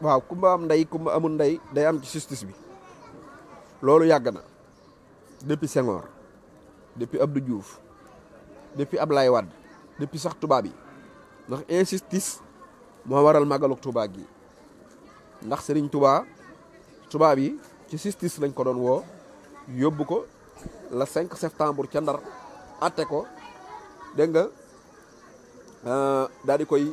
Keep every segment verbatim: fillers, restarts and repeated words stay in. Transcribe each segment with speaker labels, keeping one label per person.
Speaker 1: waaw kumba am ndey kumba amul ndey day am ci justice bi loolu yàgg na depuis Senghor depuis Abdou Diouf depuis Ablaye Wade depuis sax tubaab yi ndax injustice moo waral màggalu Touba gi ndax Serigne Touba tubaab yi ci justice lañ ko doon woo yóbbu ko le cinq septembre ca Ndar atte ko dégg nga daal di koy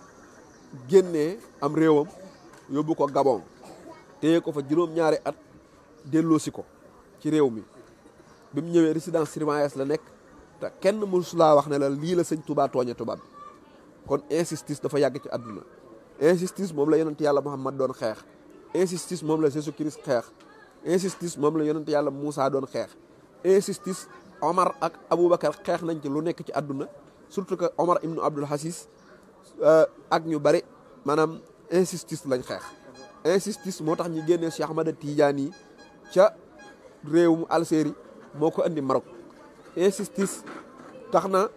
Speaker 1: génnee am réewam yóbbu ko Gabon téye ko fa juróom-ñaari at delloosi ko ci réew mi bi mu ñëwee résidence surveillance la nekk te kenn mësu laa wax ne la lii la sëñ Touba tooñe tubaab bi kon injustice dafa yàgg ci àdduna injustice moom la yonent yàlla Muhammad doon xeex injustice moom la Jésus Christ xeex injustice moom la yonent yàlla Moussa doon xeex injustice Omar ak Aboubacar xeex nañ ci lu nekk ci àdduna surtout que Omar ibnu Abdul Aziz ak ñu bari maanaam injustice lañ xeex injustice moo tax ñu génnee Cheikh Ahmada Tidiane yi ca réewum Algérie moo ko andi Maroc injustice tax na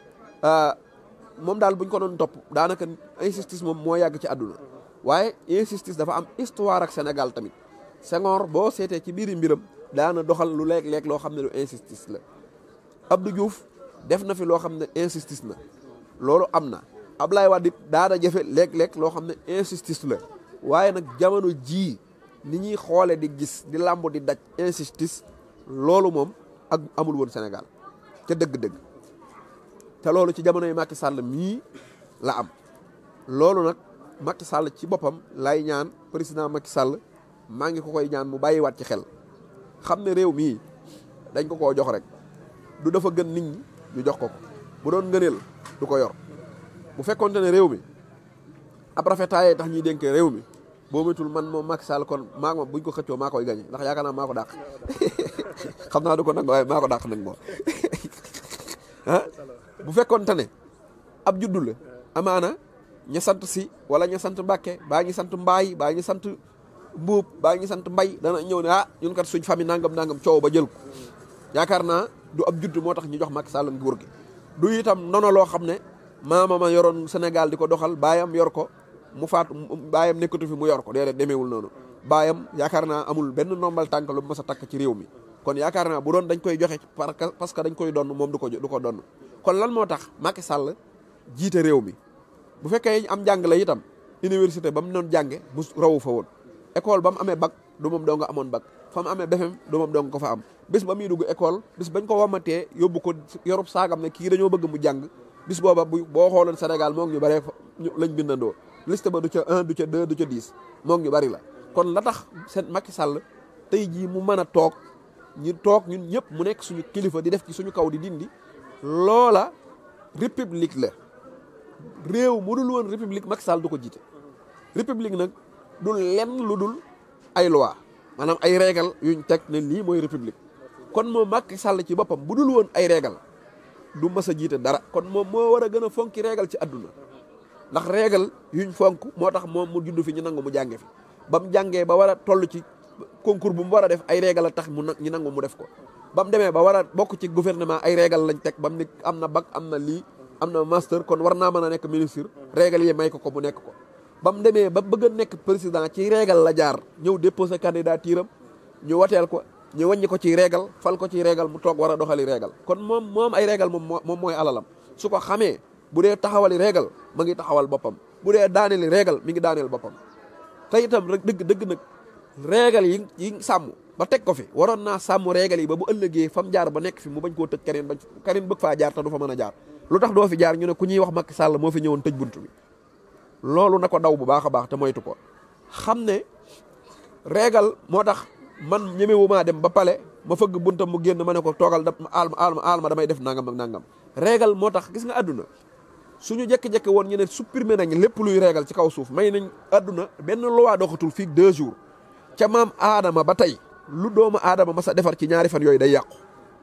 Speaker 1: moom daal buñ ko doon topp daanaka injustice moom moo yàgg ci àdduna waaye injustice dafa am histoire ak Sénégal tamit Senghor boo seetee ci biiri mbiram daana doxal lu léeg-léeg loo xam ne lu injustice la Abdou Diouf def na fi loo xam ne injustice na loolu am na Ablaye Wade daana jafe léeg-léeg loo xam ne injustice la waaye nag jamono jii ni ñuy xoole di gis di làmb di daj injustice loolu moom ak amul woon Sénégal ca dëgg-dëgg te loolu ci jamonoy Macky Sall mii la am loolu nag Macky Sall ci boppam lay ñaan président Macky Sall maa ngi ko koy ñaan mu bàyyiwaat ci xel xam ne réew mii dañ ko koo jox rek du dafa gën nit ñi ñu jox ko ko bu doon ngëneel du ko yor bu fekkonte ne réew mi ab rafetaayee tax ñuy dénkee réew mi boo moytul man moom Macky Sall kon maa moom buñ ko xëccoo maa koy gañe ndax yaakaar naa maa ko dàq xam naa du ko nag waaye maa ko dàq nag moo ah bu fekkonte ne ab juddu la amaana ña sant si wala ña sant Mbàkke baa ngi sant Mbaay baa ngi sant Mbuub baa ngi sant Mbay dana ñëw ne ah ñun kat suñ famille nangam nangam coow ba jël ko yaakaar naa du ab judd moo tax ñu jox Macky Sall nguur gi du itam nono loo xam ne maama ma yoroon Sénégal di ko doxal baayam yor ko mu faatu baayam nekkatu fi mu yor ko déedéet demeewul noonu baayam yaakaar naa amul benn nombal tànk lu mas a takk ci réew mi kon yaakaar naa bu doon dañ koy joxe parce que dañ koy donn moom du ko du ko donn kon lan moo tax Macky Sall jiite réew mi bu fekkee am jàng la itam université ba mu doon jànge bu rawu fa woon école ba mu amee bac du moom doo nga amoon bac fa mu amee B F E M du moom doo nga ko fa am bis ba muy dugg école bis bañ ko wamatee yóbbu ko yorub saagam ne kii dañoo bëgg mu jàng bis booba bu boo xooloon Sénégal moo ngi ñu bëree lañ bindandoo liste ba du ca un du ca deux du ca dix moo ngi ñu bëri la kon la tax seen Macky Sall tey jii mu mën a toog ñu toog ñun ñëpp mu nekk suñu kilifa di def ci suñu kaw di dindi loola république la réew mu dul woon république Macky Sall du ko jiite république nag du lenn lu dul ay loi maanaam ay régal yuñ teg ne lii mooy république kon moom Macky Sall ci boppam bu dul woon ay régal du mës a jiite dara kon moom moo war a gën a fonki régal ci àdduna ndax régal yuñ fonk moo tax moom mu judd fi ñu nangu mu jànge fi ba mu jàngee ba war a toll ci concours bu mu war a def ay régal a tax mu ñu nangu mu def ko ba mu demee ba war a bokk ci gouvernement ay régal lañ teg ba mu ne am na bac am na lii am na master kon war naa mën a nekk ministre régal yi may ko ko mu nekk ko ba mu demee ba bëgg a nekk président ci régal la jaar ñëw déposé candidature am ñu wateel ko ñu wàññi ko ci régal fal ko ci régal mu toog war a doxali régal kon moom moom ay régal moom moom mooy alalam su ko xamee bu dee taxawali régal ma ngi taxawal boppam bu dee daaneeli régal mi ngi daaneel boppam te itam rek dëgg dëgg nag régal yi yi sàmm ba teg ko fi waroon naa sàmm régal yi ba bu ëllëgee fam jaar ba nekk fi mu bañ koo tëj keneen bañ keneen bëgg faa jaar te du fa mën a jaar lu tax doo fi jaar ñu ne ku ñuy wax Macky Sall moo fi ñëwoon tëj buntu bi loolu na ko daw bu baax a baax te moytu ko xam ne régal moo tax man ñemewu maa dem ba pale ma fëgg buntam mu génn ma ne ko toogal da alma alma alma damay def nangam ak nangam régal moo tax gis nga àdduna suñu jekki-jekki woon ñu ne supprimer nañ lépp luy régal ci kaw suuf may nañ àdduna benn loi doxatul fii deux jours ca maam aadama ba tey lu doomu aadama ma sa defar ci ñaari fan yooyu day yàqu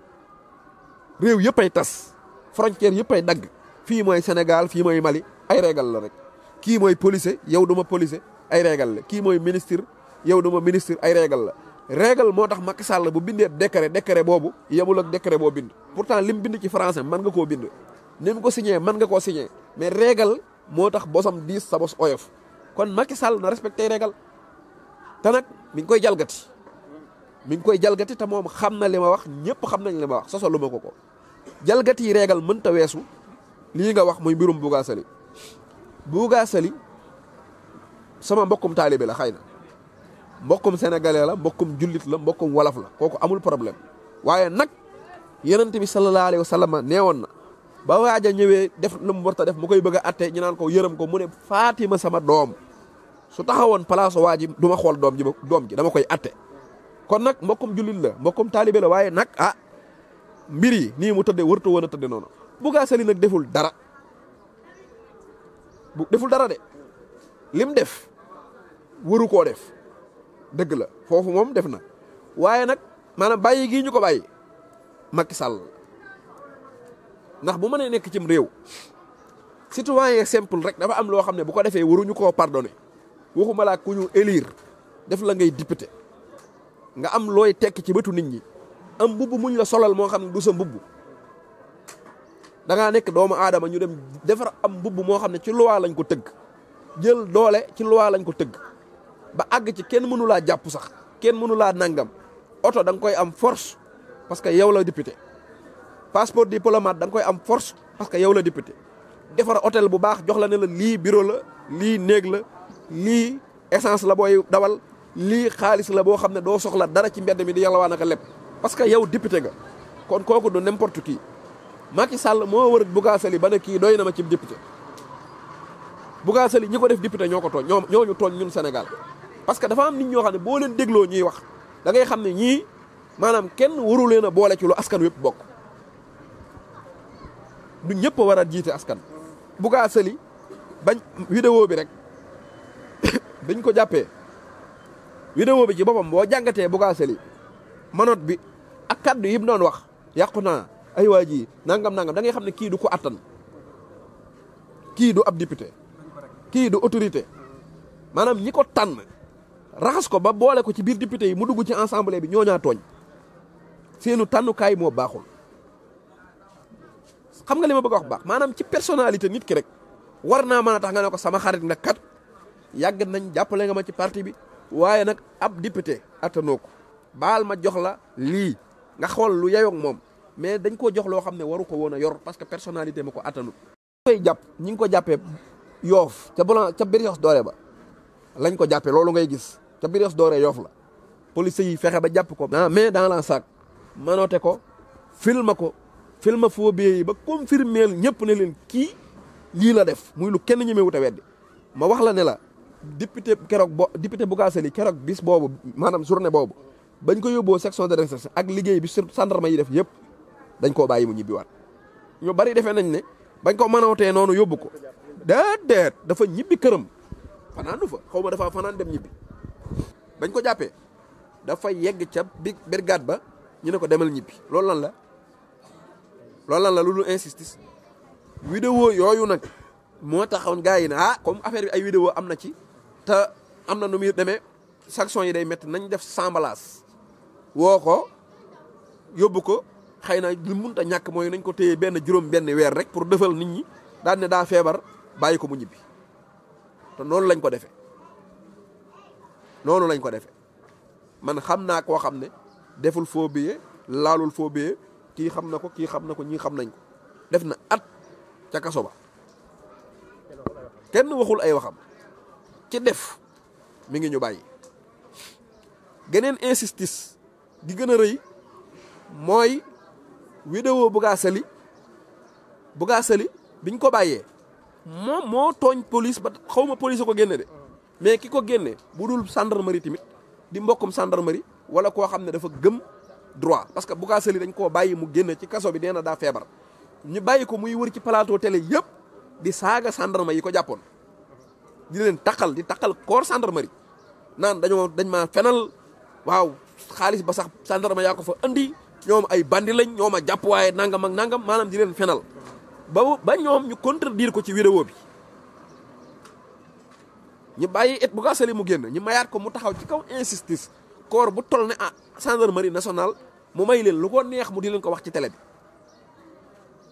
Speaker 1: réew yëpp ay tas frontière yëpp ay dagg fii mooy Sénégal fii mooy Mali ay régal la rek kii mooy policier yow duma policier ay régal la kii mooy ministre yow duma ministre ay régal la régal moo tax Macky Sall bu bindee décret décret boobu yemul ak décret boo bind pourtant lim bind ci français mën nga koo bind ni mu ko signé mën nga koo signé mais régal moo tax bosam diis sa bos oyof kon Macky Sall na respecté régal te nag mi ngi koy jalgati mi ngi koy jalgati te moom xam na li ma wax ñëpp xam nañ li ma wax sosalu ma ko ko jalgati yi régal mënta weesu lii nga wax muy mbirum Bougazali Bougazali sama mbokkum taalibe la xëy na mbokkum sénégalais la mbokkum jullit la mbokkum wolof la kooku amul problème waaye nag yonent bi sallallahu alayhi wa sallam neewoon na ba waaj a ñëwee def lu mu warta def mu koy bëgg a atte ñu naan ko yërëm ko mu ne Fatima sama doom su taxawoon place waa ji du ma xool doom ji doom ji dama koy atte kon nag mbokkum jullit la mbokkum taalibe la waaye nag ah mbir yi nii mu tëddee wërta woon a tëdde noonu Bougazali nag deful dara bu deful dara de lim def waru koo def dëgg la foofu moom def na waaye nag maanaam bàyyi gii ñu ko bàyyi Macky Sall ndax bu mënee nekk cim réew citoyen simple rek dafa am loo xam ne bu ko defee waruñu koo pardonné waxuma laa ku ñu élire def la ngay député nga am looy tekk ci bëtu nit ñi am mbubb muñ la solal moo xam ne du sa mbubb da ngaa nekk doomu aadama ñu dem defar am mbubb moo xam ne ci loi lañ ko tëgg jël doole ci loi lañ ko tëgg ba àgg ci kenn mënu laa jàpp sax kenn mënu laa nangam oto da nga koy am force parce que yow la député passeport diplomate da nga koy am force parce que yow la député defar hôtel bu baax jox la ne la lii bureau la lii néeg la lii essence la booy dawal lii xaalis la boo xam ne doo soxla dara ci mbedd mi di yàlla waa naka lépp parce que yow député nga kon kooku du n'importe qui Macky Sall moo wër Bougazali ba ne kii doy na ma ci député Bougazali ñi ko def député ñoo ko tooñ ñoo ñoo ñu tooñ ñun Sénégal parce que dafa am nit ñoo xam ne boo leen dégloo ñuy wax da ngay xam ne ñii maanaam kenn waru leen a boole ci lu askan wépp bokk du ñëpp war a jiite askan. Bougazali bañ vidéo bi rek dañ ko jàppee vidéo bi ci boppam boo jàngatee Bougazali manoot bi ak kaddu yi mu doon wax yàqu naa ay waa ji nangam nangam da ngay xam ne kii du ko attan kii du ab député kii du autorité maanaam ñi ko tànn raxas ko ba boole ko ci biir député yi mu dugg ci assemblée bi ñoo ñaa tooñ seenu tànnukaay moo baaxul. xam nga li ma bëgg a wax baax maanaam ci personnalité nit ki rek war naa mën a tax nga ne ko sama xarit nga kat yàgg nañ jàppale nga ma ci parti bi waaye nag ab député attanoo ko baal ma jox la lii nga xool lu yeyoog moom mais dañ koo jox loo xam ne waru ko woon a yor parce que personnalité ma ko attanut. koy jàpp ñi ngi ko jàppee yoof ca blanc ca Brioche Dorée ba lañ ko jàppee loolu ngay gis ca Brioche Dorée yoof la police yi fexe ba jàpp ko mais dans la sac manote ko filma ko filma faux billets yi ba confirmer ñëpp ne leen kii lii la def muy lu kenn ñemewut a weddi ma wax la ne la député keroog bo député Bougazali keroog bis boobu maanaam journée boobu bañ ko yóbboo section de recherche ak liggéey bi sur gendarme yi def yëpp dañ koo bàyyi mu ñibbiwaat ñu bari defee nañ ne bañ ko mënawtee noonu yóbbu ko déedéet dafa ñibbi këram fanaanu fa xaw ma dafa fanaan dem ñibbi bañ ko jàppee dafa yegg ca bi brigade ba ñu ne ko demal ñibbi loolu lan la loolu lan la loolu insistis vidéo yooyu nag moo taxoon gars yi ne ah comme affaire bi ay vidéo am na ci te am na nu muy demee sanction yi day métti nañ def semblaas woo ko yóbbu ko xëy na li munta ñàkk mooy nañ ko téye benn juróom benn weer rek pour defal nit ñi daan ne daa feebar bàyyi ko mu ñibbi te noonu lañ ko defee noonu lañ ko defee man xam naa koo xam ne deful faux billet laalul faux billet kii xam na ko kii xam na ko ñii xam nañ ko def na at ca kaso ba kenn waxul ay waxam ci def mi ngi ñu bàyyi geneen insistis gi gën a rëy mooy vidéo Bougazali Bougazali biñ ko bàyyee moom moo tooñ police ba xaw ma police ko génne de mais ki ko génne bu dul gendarmerie tamit di mbokkum gendarmerie wala koo xam ne dafa gëm droit parce que Bougazali dañ koo bàyyi mu génn ci kaso bi nee na daa feebar ñu bàyyi ko muy wër ci plateau télé yëpp di saaga gendarme yi ko jàppoon di leen taqal di taqal corps gendarmerie naan dañoo dañ maa fenal waaw xaalis ba sax gendarme yaa ko fa andi ñoom ay bandi lañ ñoom a jàpp waaye nangam ak nangam maanaam di leen fenal ba ba ñoom ñu contredire ko ci vidéo bi ñu bàyyi et Bougazali mu génn ñu mayaat ko mu taxaw ci kaw insistis corps bu toll ne ah gendarmerie nationale mu may leen lu ko neex mu di leen ko wax ci télé bi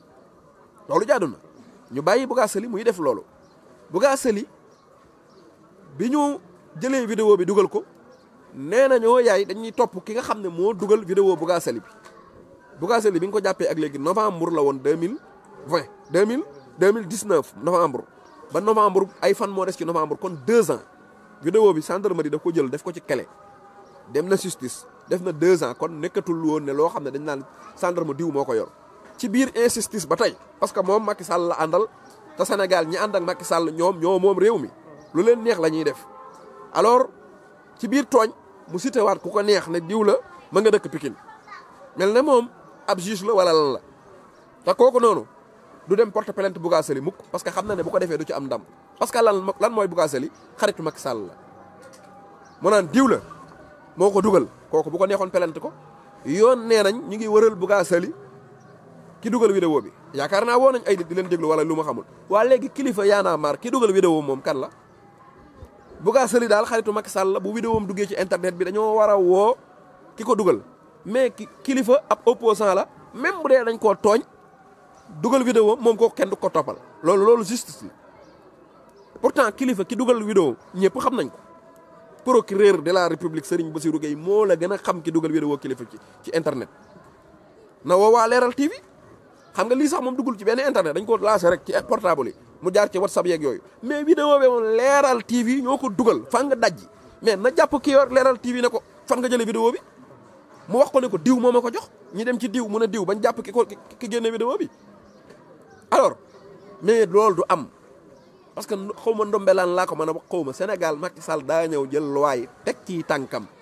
Speaker 1: loolu jaadu na ñu bàyyi Bougazali muy def loolu Bougazali bi ñu jëlee vidéo bi dugal ko nee nañoo yaay dañuy topp ki nga xam ne moo dugal vidéo Bougazali bi Bougazali bi nga ko jàppee ak léegi novembre la woon deux mille vingt deux mille deux mille dix neuf novembre ba novembre ay fan moo des ci novembre kon deux ans vidéo bi gendarmerie daf ko jël def ko ci kele dem na justice def na deux ans kon nekkatul woon ne loo xam ne dañ naan gendarme diw moo ko yor ci biir injustice ba tey parce que moom Macky Sall la àndal te Sénégal ñi ànd ak Macky Sall ñoom ñoo moom réew mi lu leen neex la ñuy def alors ci biir tooñ mu cité waat ku ko neex ne diw la ma nga dëkk Pikine mel ne moom ab juge la wala lan la te kooku noonu du dem porte plainte Bougazali mukk parce que xam na ne bu ko defee du ci am ndam parce que lan lan mooy Bougazali xaritu Macky Sall la mu naan diw la moo ko dugal kooku bu ko neexoon plainte ko yoon nee nañ ñu ngi wëral Bougazali ki dugal vidéo bi yaakaar naa woo nañ ay nit di leen déglu wala lu ma xamul waa léegi kilifa yaanaa maar ki dugal vidéo moom kan la Bougazali daal xaritu Macky Sall la bu vidéo am duggee ci internet bi dañoo war a woo ki ko dugal mais ki kilifa ab opposant la même bu dee dañ koo tooñ dugal vidéo moom kooku kenn du ko toppal loolu loolu justice la pourtant kilifa ki dugal vidéo ñëpp xam nañ ko procureur de la république Serigne Bassirou Gueye moo la gën a xam ki dugal vidéo kilifa ci ci internet na woo waa Leeral T V xam nga lii sax moom duggul ci benn internet dañ ko lancé rek ci portable yi mu jaar ci whatsapp yeeg yooyu mais vidéo bi moom Leeral T V ñoo ko dugal fan nga dajji mais na jàpp ki yor Leeral T V ne ko fan nga jëlee vidéo bi mu wax ko ne ko diw moo ma ko jox ñi dem ci diw mu ne diw bañ jàpp ki ko ki génne vidéo bi alors mais loolu du am parce que xaw ma ndombelaan laa ko mën a wax xaw ma Sénégal Macky Sall daa ñëw jël loi yi teg ci tànkam